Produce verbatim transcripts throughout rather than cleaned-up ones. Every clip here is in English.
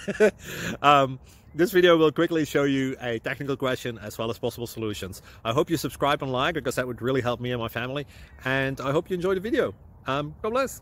um, this video will quickly show you a technical question as well as possible solutions. I hope you subscribe and like, because that would really help me and my family. And I hope you enjoy the video. Um, God bless.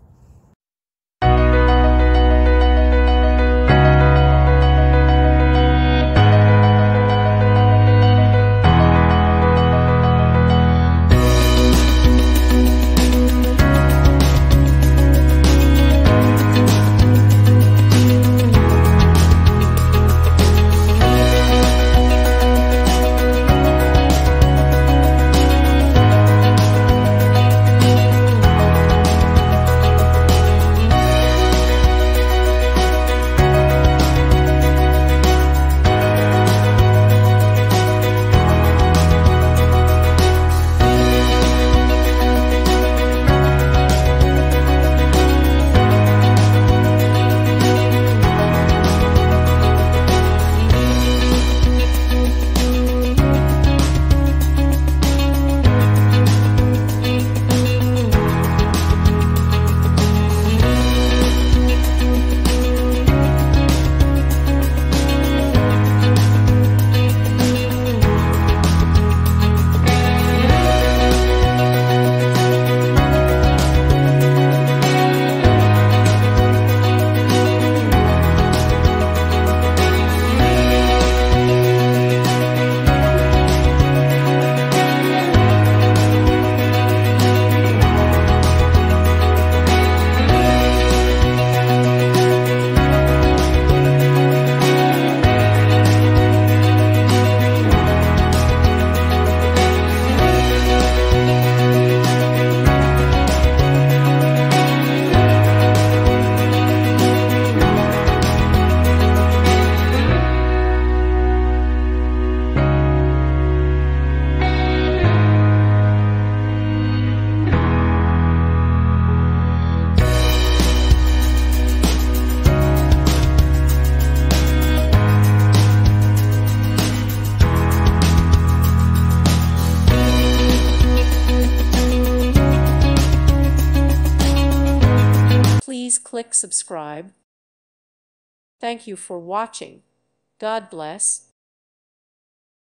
Please click subscribe. Thank you for watching. God bless.